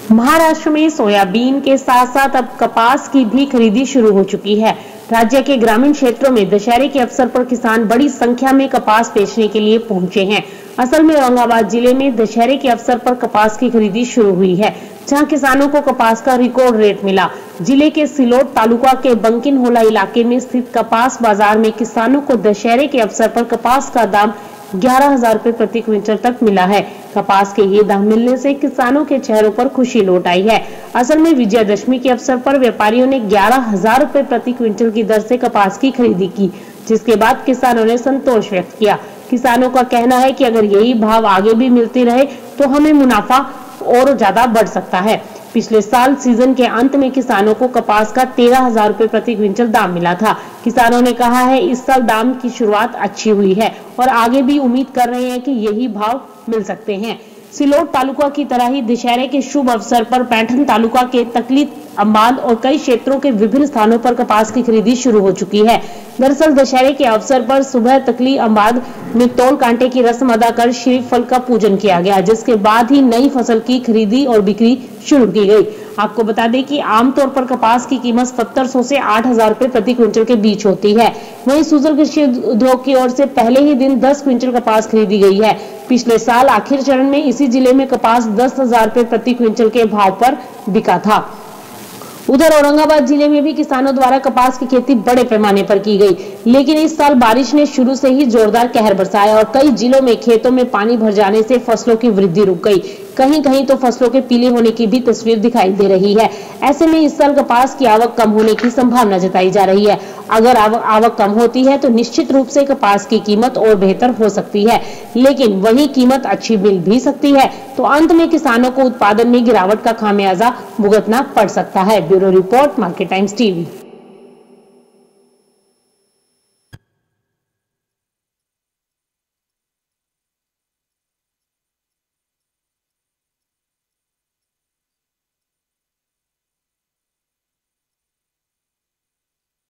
महाराष्ट्र में सोयाबीन के साथ साथ अब कपास की भी खरीदी शुरू हो चुकी है। राज्य के ग्रामीण क्षेत्रों में दशहरे के अवसर पर किसान बड़ी संख्या में कपास बेचने के लिए पहुंचे हैं। असल में औरंगाबाद जिले में दशहरे के अवसर पर कपास की खरीदी शुरू हुई है, जहां किसानों को कपास का रिकॉर्ड रेट मिला। जिले के सिलोट तालुका के बंकिनहोला इलाके में स्थित कपास बाजार में किसानों को दशहरे के अवसर पर कपास का दाम 11,000 रुपए प्रति क्विंटल तक मिला है। कपास के ये दाम मिलने से किसानों के चेहरों पर खुशी लौट आई है। असल में विजयदशमी के अवसर पर व्यापारियों ने 11,000 रुपए प्रति क्विंटल की दर से कपास की खरीदी की, जिसके बाद किसानों ने संतोष व्यक्त किया। किसानों का कहना है कि अगर यही भाव आगे भी मिलते रहे तो हमें मुनाफा और ज्यादा बढ़ सकता है। पिछले साल सीजन के अंत में किसानों को कपास का 13,000 रुपए प्रति क्विंटल दाम मिला था। किसानों ने कहा है इस साल दाम की शुरुआत अच्छी हुई है और आगे भी उम्मीद कर रहे हैं कि यही भाव मिल सकते हैं। सिलोट तालुका की तरह ही दशहरे के शुभ अवसर पर पैठन तालुका के तकली, अंबाद और कई क्षेत्रों के विभिन्न स्थानों पर कपास की खरीदी शुरू हो चुकी है। दरअसल दशहरे के अवसर पर सुबह तकली अंबाद में तोल कांटे की रस्म अदा कर श्रीफल का पूजन किया गया, जिसके बाद ही नई फसल की खरीदी और बिक्री शुरू की गई। आपको बता दें कि आमतौर पर कपास की कीमत 700 से 8,000 रुपए प्रति क्विंटल के बीच होती है। वहीं सुजल कृषि उद्योग की ओर से पहले ही दिन 10 क्विंटल कपास खरीदी गई है। पिछले साल आखिर चरण में इसी जिले में कपास 10,000 रुपए प्रति क्विंटल के भाव पर बिका था। उधर औरंगाबाद जिले में भी किसानों द्वारा कपास की खेती बड़े पैमाने पर की गई, लेकिन इस साल बारिश ने शुरू से ही जोरदार कहर बरसाया और कई जिलों में खेतों में पानी भर जाने से फसलों की वृद्धि रुक गई। कहीं कहीं तो फसलों के पीले होने की भी तस्वीर दिखाई दे रही है। ऐसे में इस साल कपास की आवक कम होने की संभावना जताई जा रही है। अगर आवक कम होती है तो निश्चित रूप से कपास की कीमत और बेहतर हो सकती है, लेकिन वही कीमत अच्छी मिल भी सकती है तो अंत में किसानों को उत्पादन में गिरावट का खामियाजा भुगतना पड़ सकता है। Bureau report, market times TV.